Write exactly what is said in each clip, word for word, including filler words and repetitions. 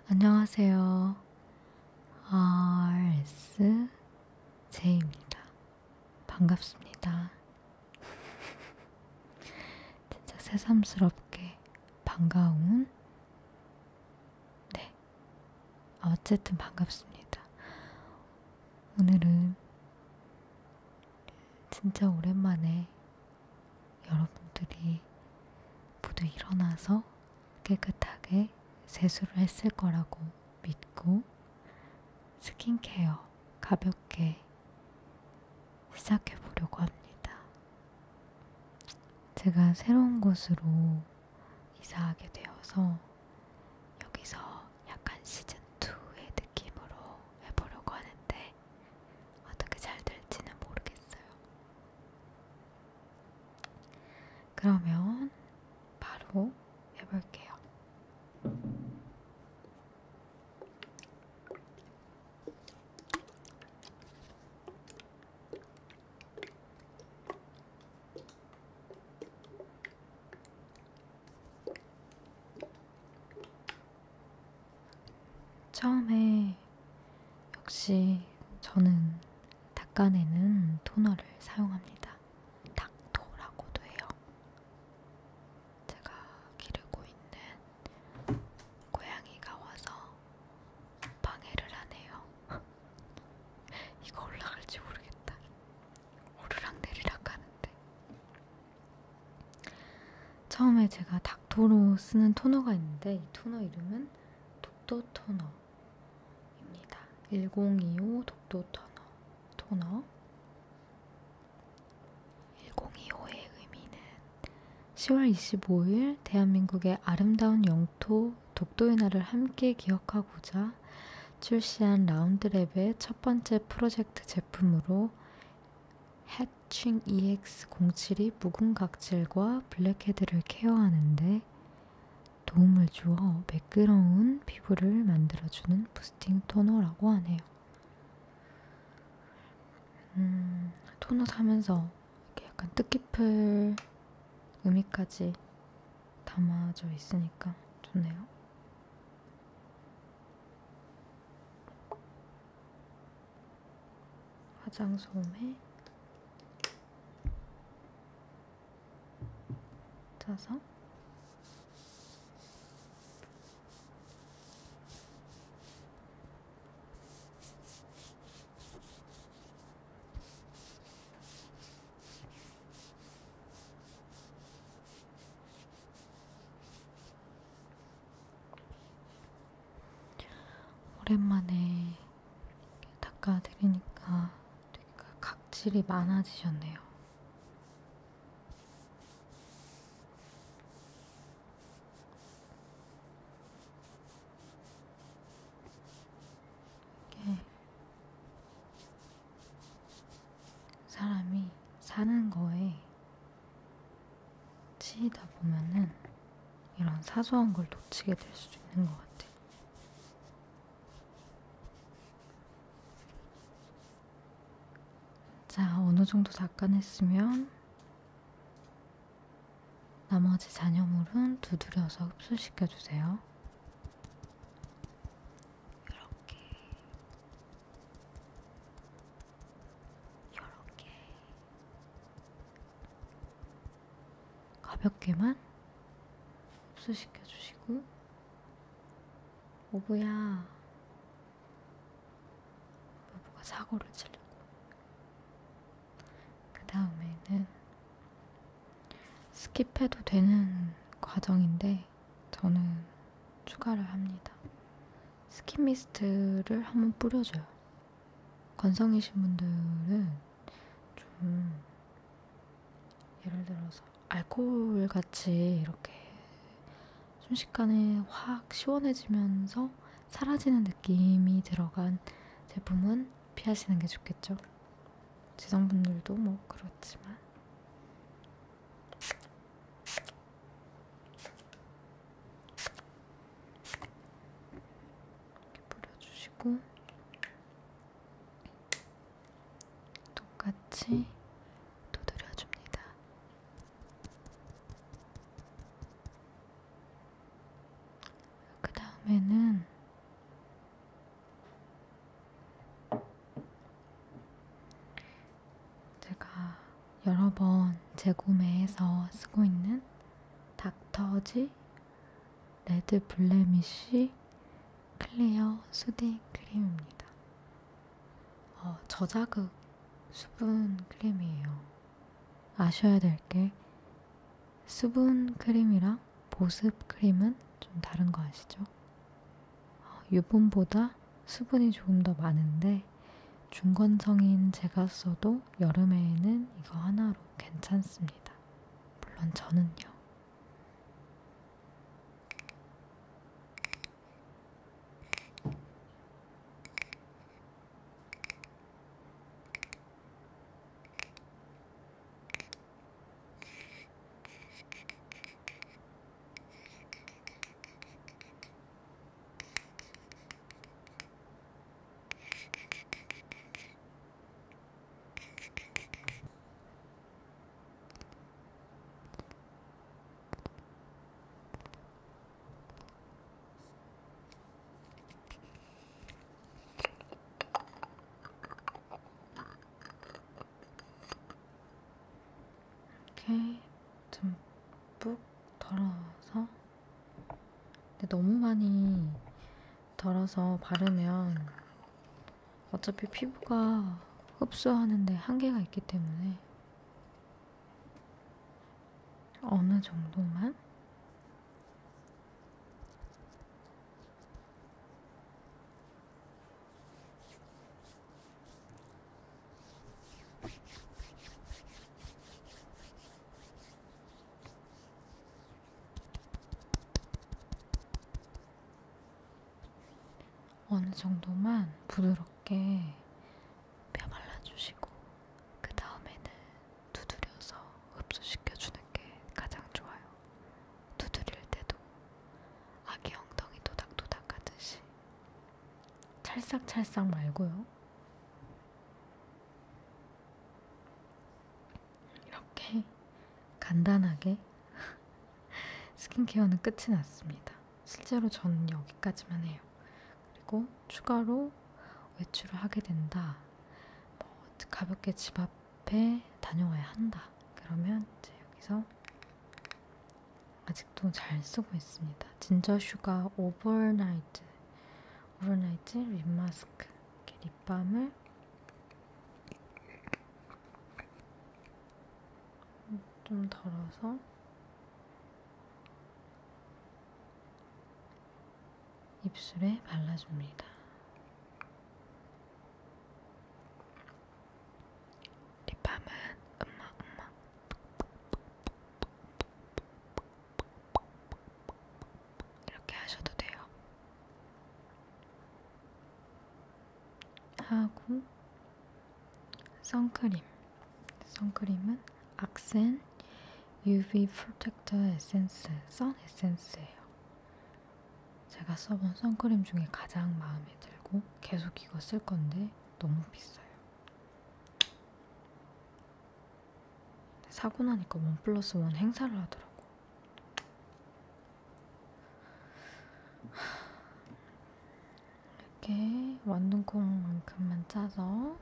안녕하세요. 알에스제이입니다. 반갑습니다. 진짜 새삼스럽게 반가운, 네, 어쨌든 반갑습니다. 오늘은 진짜 오랜만에 여러분들이 모두 일어나서 깨끗하게 세수를 했을 거라고 믿고 스킨케어 가볍게 시작해 보려고 합니다. 제가 새로운 곳으로 이사하게 되어서 여기서 약간 시즌이의 느낌으로 해보려고 하는데 어떻게 잘 될지는 모르겠어요. 그러면 바로 해볼게요. 처음에 역시 저는 닦아내는 토너를 사용합니다. 닥토라고도 해요. 제가 기르고 있는 고양이가 와서 방해를 하네요. 이거 올라갈지 모르겠다. 오르락 내리락 하는데. 처음에 제가 닥토로 쓰는 토너가 있는데 이 토너 이름은 독도 토너입니다. 천이십오 독도 토너. 토너. 천이십오의 의미는 시월 이십오일 대한민국의 아름다운 영토 독도의 날을 함께 기억하고자 출시한 라운드랩의 첫 번째 프로젝트 제품으로 해칭 이엑스 공칠이 묵은 각질과 블랙헤드를 케어하는데 도움을 주어 매끄러운 피부를 만들어주는 부스팅 토너라고 하네요. 음, 토너 사면서 이렇게 약간 뜻깊을 의미까지 담아져 있으니까 좋네요. 화장솜에 짜서 오랜만에 닦아드리니까 되게 각질이 많아지셨네요. 이게 사람이 사는 거에 치이다 보면은 이런 사소한 걸 놓치게 될 수도 있는 것 같아요. 자, 어느 정도 닦아냈으면 나머지 잔여물은 두드려서 흡수시켜주세요. 이렇게, 이렇게 가볍게만 흡수시켜주시고, 오브야, 부부가 사고를 치려고. 그 다음에는 스킵해도 되는 과정인데 저는 추가를 합니다. 스킨 미스트를 한번 뿌려줘요. 건성이신 분들은 좀 예를 들어서 알코올 같이 이렇게 순식간에 확 시원해지면서 사라지는 느낌이 들어간 제품은 피하시는 게 좋겠죠. 지성분들도 뭐 그렇지만 이렇게 뿌려주시고 똑같이 두드려줍니다. 그 다음에는 저번 재구매해서 쓰고 있는 닥터지 레드 블레미쉬 클리어 수딩 크림입니다. 어, 저자극 수분 크림이에요. 아셔야 될 게 수분 크림이랑 보습 크림은 좀 다른 거 아시죠? 어, 유분보다 수분이 조금 더 많은데 중건성인 제가 써도 여름에는 이거 하나로 괜찮습니다. 물론 저는요. 이렇게 듬뿍 덜어서, 근데 너무 많이 덜어서 바르면 어차피 피부가 흡수하는데 한계가 있기 때문에 어느 정도만 어느 정도만 부드럽게 펴 발라주시고 그 다음에는 두드려서 흡수시켜주는 게 가장 좋아요. 두드릴 때도 아기 엉덩이 도닥도닥 하듯이 찰싹찰싹 말고요. 이렇게 간단하게 스킨케어는 끝이 났습니다. 실제로 저는 여기까지만 해요. 그리고 추가로 외출을 하게 된다, 뭐 가볍게 집 앞에 다녀와야 한다, 그러면 이제 여기서 아직도 잘 쓰고 있습니다. 진저 슈가 오버나이트 오버나이트 립 마스크, 이렇게 립밤을 좀 덜어서 입술에 발라줍니다. 립밤은 음마 음마 이렇게 하셔도 돼요. 하고 선크림. 선크림은 악센 유브이 프로텍터 에센스 선 에센스예요. 제가 써본 선크림 중에 가장 마음에 들고 계속 이거 쓸 건데 너무 비싸요. 사고 나니까 원 플러스 원 행사를 하더라고. 이렇게 완둥콩만큼만 짜서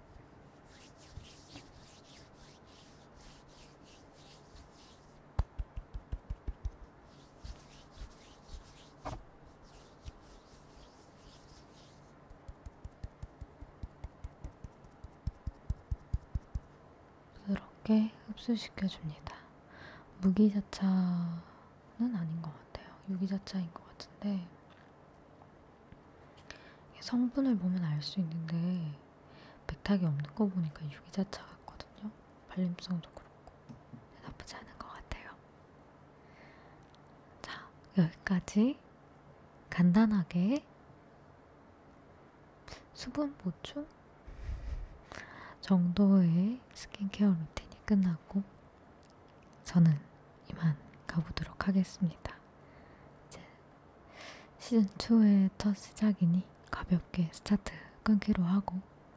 부드럽게 흡수시켜줍니다. 무기자차는 아닌 것 같아요. 유기자차인 것 같은데 성분을 보면 알 수 있는데 백탁이 없는 거 보니까 유기자차 같거든요. 발림성도 그렇고 나쁘지 않은 것 같아요. 자, 여기까지 간단하게 수분 보충 정도의 스킨케어 루틴이 끝났고 저는 이만 가보도록 하겠습니다. 이제 시즌이의 첫 시작이니 가볍게 스타트 끊기로 하고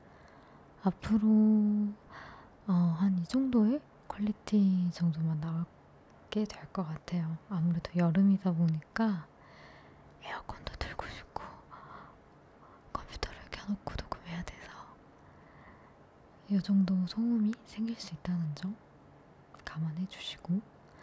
앞으로 어, 한 이 정도의 퀄리티 정도만 나오게 될 것 같아요. 아무래도 여름이다 보니까 에어컨도 틀고 싶고 컴퓨터를 켜놓고 녹음해야 돼서 이 정도 소음이 생길 수 있다는 점 감안해 주시고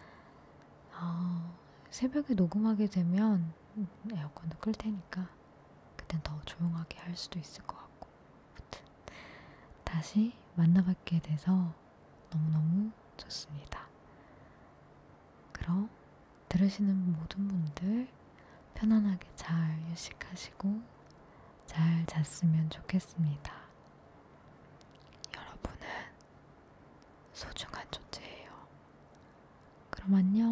어, 새벽에 녹음하게 되면 에어컨도 끌 테니까 그땐 더 조용하게 할 수도 있을 것 같고 아무튼 다시 만나뵙게 돼서 너무너무 좋습니다. 그럼 들으시는 모든 분들 편안하게 잘 휴식하시고 잘 잤으면 좋겠습니다. 여러분은 소중한 존재예요. 그럼 안녕.